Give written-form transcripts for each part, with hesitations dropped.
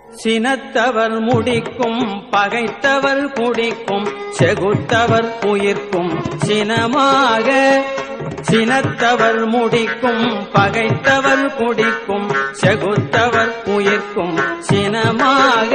சினத்தவர் முடிக்கும் பகைத்தவர் குடிக்கும் செகுத்தவர் உயிர்க்கும் சினமாக சினத்தவர் முடிக்கும் பகைத்தவர் குடிக்கும் செகுத்தவர் உயிர்க்கும் சினமாக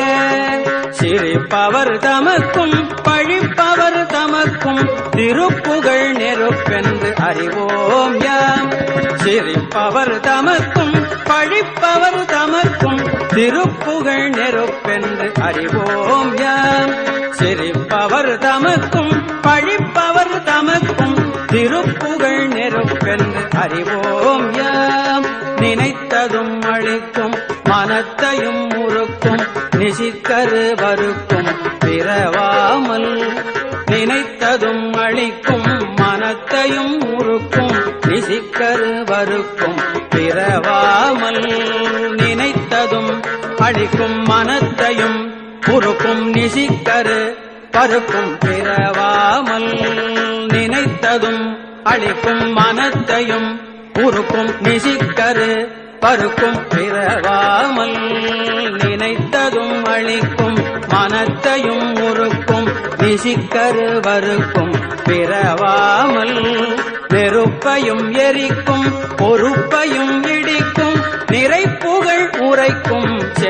சிரிப்பவர் தமக்கும் பழிப்பவர் தமக்கும் திருப்புகழ் நெருப்பென்று அறிவோம் யாம் சிரிப்பவர் தமக்கும் பழிப்பவர் தமக்கும் திருப்புகழ் நெருப்பென்று அறிவோம் யாம் சிரிப்பவர் தமக்கும் பழிப்பவர் தமக்கும் திருப்புகழ் நெருப்பென்று அறிவோம் யாம் நினைத்ததும் அழிக்கும் மனத்தையும் முறுக்கும் நிசிக்கரு வருக்கும் பிறவாமல் நினைத்ததும் அழிக்கும் மனத்தையும் முறுக்கும் நிசிக்கரு வருக்கும் பிறவாமல் நினைத்ததும் அழிக்கும் மனத்தையும் முறுக்கும் நிசிக்கரு பருக்கும் பிறவாமல் நினைத்ததும் அழிக்கும் மனத்தையும் உருக்கும் நிசிக்கரு பருக்கும் பிறவாமல் நினைத்ததும் அழிக்கும் மனத்தையும் உருக்கும் நிசிக்கரு வருக்கும் பிறவாமல் நெருப்பையும் எரிக்கும் பொறுப்பையும் இடிக்கும் நிறைப்புகழ் உரைக்கும்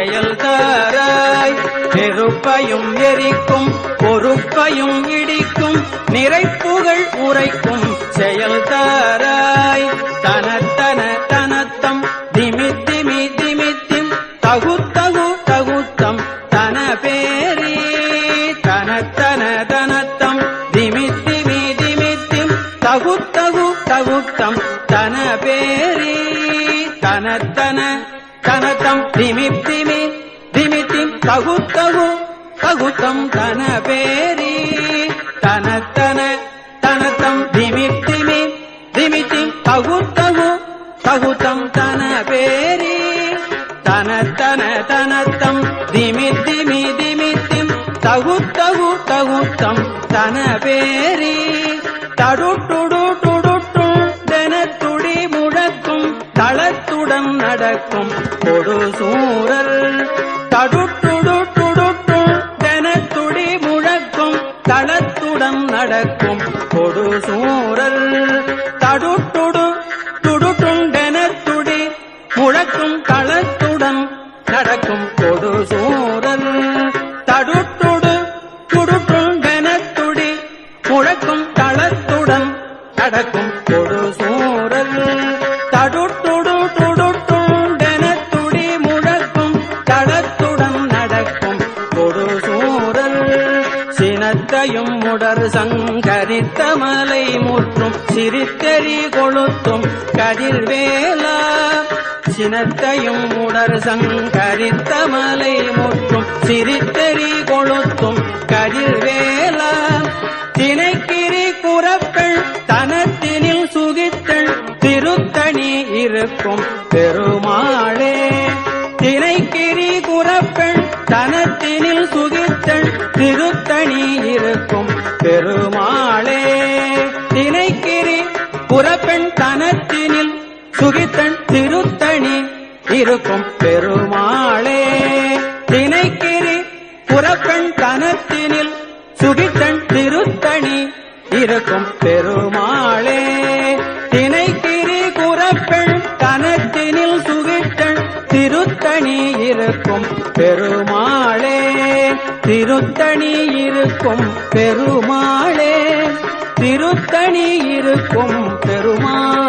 செயல்தாராய் நெருப்பையும் எரிக்கும் பொறுப்பையும் இடிக்கும் நிறைப்புகழ் உரைக்கும் செயல்தாராய் தனத்தன தனத்தம் திமித்திமி திமித்திம் தகுத்தகு தகுத்தம் தன பேரி தனத்தன தனத்தம் திமித்திமி திமித்திம் தகுத்தகு தகுத்தம் தன பேரி தனத்தன தனத்தம் திமித்திமி திமித்திம் தகுத்தகு தகுத்தம் தன பேரி தனத்தன தனத்தம் திமித்திமி திமித்திம் தகுத்தகு தகுத்தம் தன பேரி தனத்தன தனத்தம் திமித்திமி திமித்திம் தகுத்தகு தகுத்தம் தன பேரி தடுட்டுடு துடுட்டும் தெனத்துடி முழக்கும் தளத்துடன் நடக்கும் கொடு சூரர் தடுட்டுடு துடுட்டும் தெனத்துடி முழக்கும் தளத்துடன் நடக்கும் கொடு சூரர் தடுட்டுடு துடுட்டும் தெனத்துடி முழக்கும் தளத்துடன் நடக்கும் கொடு சூரர் தடுட்டுடு துடுட்டும் தெனத்துடி முழக்கும் தளத்துடன் நடக்கும் கொடு சூரர் தடுட்டுடு துடுட்டும் தெனத்துடி முழக்கும் தளத்துடன் நடக்கும் கொடு சூரர் சினத்தையும் முடர் சங்கரித்த மலை முற்றும் சிரித்தெறி கொளுத்தும் கதிர்வேலா சினத்தையும் உடர் சங்கரித்த மலை முற்றும் சிரித்தெறி கொளுத்தும் கதிர்வேலா தினைக்கிரி குறப்பெண் தனத்தினில் சுகித்தள் திருத்தணி இருக்கும் பெருமாளே தினைக்கிரி குறப்பெண் தனத்தினில் சுகித்தள் திருத்தணி இருக்கும் பெருமாளே தினைக்கிரி புறப்பெண் தனத்தினில் சுகித்தன் திருத்தணி இருக்கும் பெருமாளே தினைக்கிரி புறப்பெண் தனத்தினில் சுகித்தன் திருத்தணி இருக்கும் பெருமாளே தினைக்கிரி குறப்பெண் தனத்தினில் சுகித்தன் திருத்தணி இருக்கும் பெருமாளே திருத்தணி இருக்கும் பெருமாளே திருத்தணி இருக்கும் பெருமாளே